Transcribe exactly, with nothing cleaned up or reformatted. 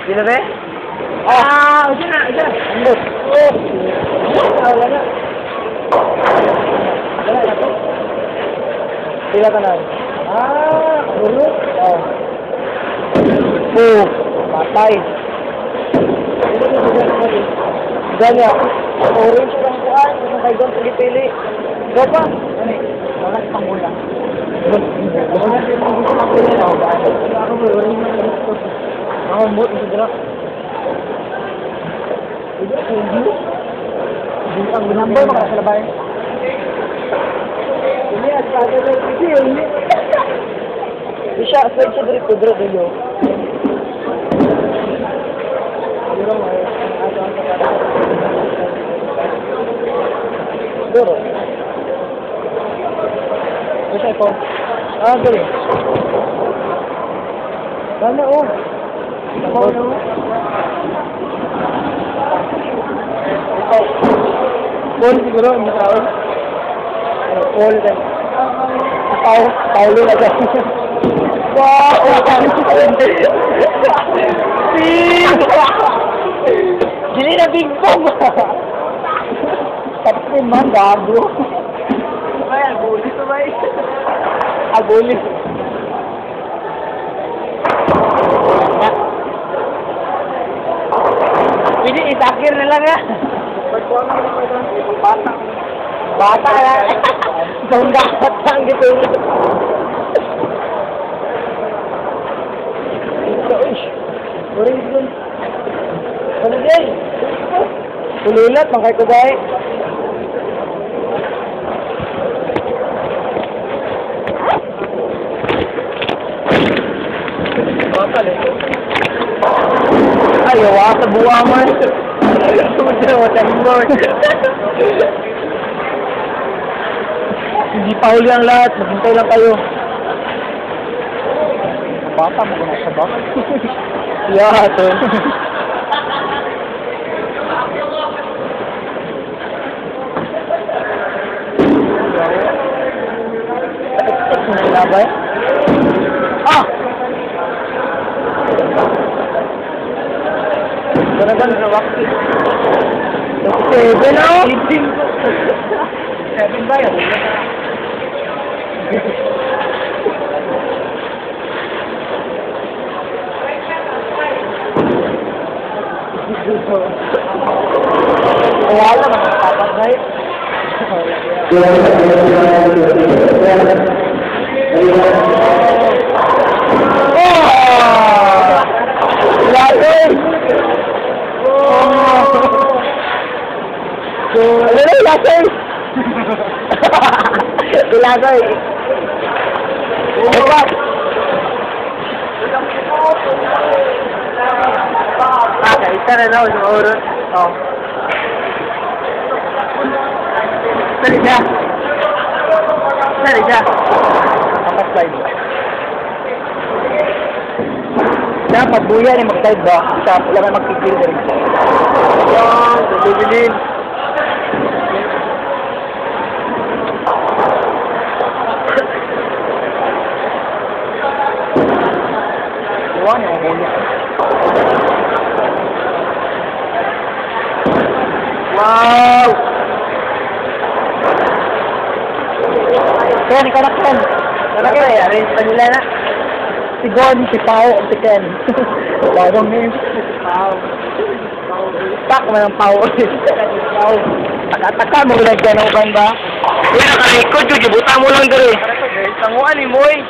Sino ba? Ah, usin na, usin na. Ambot. Oh. Ah, wala na. Wala na to. Pila ka na. Ah, ulo. Oh. Oh, patay. Ganya. Orange lang kuan, kung kayo doon pili-pili. Go pa. Ano eh? Wala pang mula. Wala pang mula. Ako mo, wala yung mga gusto. Ako mo, ito dira. Ito, hindi. Hindi ang number mo sa labay. Ini at kada na ito ini. Isya, switch sa diri kudro dilo. Diro mo, ato ang kada. Duro. Bisa ko. Ah, dali. Dali oh. Ako no. Bol siguro ang tao. Bol din. Tao, Paulo na dyan. Wow! Gini na big bong! Tapos man, gago. Ay, agulis na ba eh? Agulis. Pwede itakir na lang ha. Bata. Bata na. Isang dapat lang dito. Orange dun. Ano din? Tululat, makay ko ba eh? Ayaw ah, sa buwangan. Sumunod mo, tanimor. Hindi pa huli ang lahat. Maghintay lang kayo. Bata mo na sa bak. Yeah, ito. Tek-tek mo na labay. Ah! Ganagan na wakti. Seven o? Seven ba yun? Wala naman ang tapat na yun. Oh! Lagoy! Ano na yung lagoy? Lagoy! Eka! Ah, isa na daw sa oras. Oh. Sali siya. Sali siya. Apat slide. Dapat buya ni mag-side ba? Siya, wala may magpipil din. Ayan, bibilin. Iwan yung buya. Wow! Ken, ikaw na Ken. Ano ka eh? Arrange pa nila na. Si Gon, si Pao, si Ken. Bagong name. Si Pao. Tak mo ng Pao. Pao. Taka-taka mo lang dyan ang ba? Uy, nakalikod. Jujubuta mo lang dali. Tanguan ni Moy.